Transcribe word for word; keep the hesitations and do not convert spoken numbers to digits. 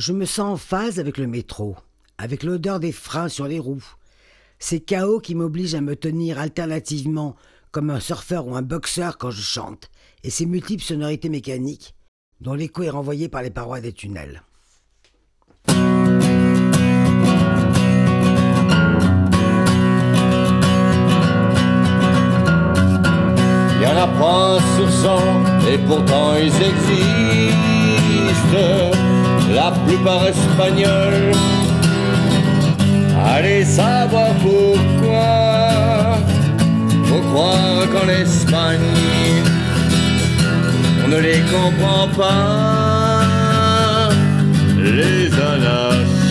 Je me sens en phase avec le métro, avec l'odeur des freins sur les roues. Ces chaos qui m'obligent à me tenir alternativement comme un surfeur ou un boxeur quand je chante, et ces multiples sonorités mécaniques dont l'écho est renvoyé par les parois des tunnels. Y en a pas sur cent, et pourtant ils existent. La plupart espagnols. Allez savoir pourquoi. Faut croire qu'en Espagne, on ne les comprend pas. Les ananas.